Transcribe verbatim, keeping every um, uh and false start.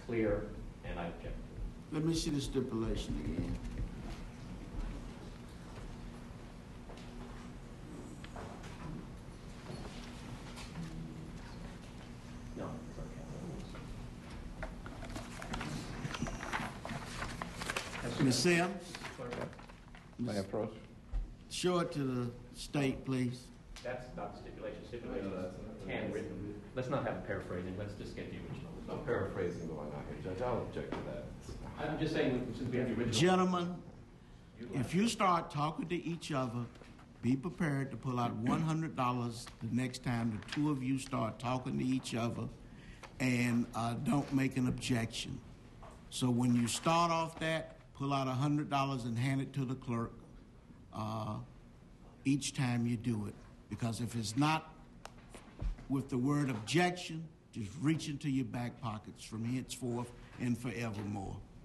clear, and I object. Let me see the stipulation again. No, it's okay. Miz Sims, May I approach? show it to the state, please. That's not the stipulation. Stipulation is handwritten. Let's not have a paraphrasing. Let's just get the original. No paraphrasing going on here, Judge. I'll object to that. I'm just saying, since we have the original. Gentlemen, if you start talking to each other, be prepared to pull out one hundred dollars the next time the two of you start talking to each other, and uh, don't make an objection. So when you start off that, pull out one hundred dollars and hand it to the clerk uh, each time you do it. Because if it's not with the word objection, just reach into your back pockets from henceforth and forevermore.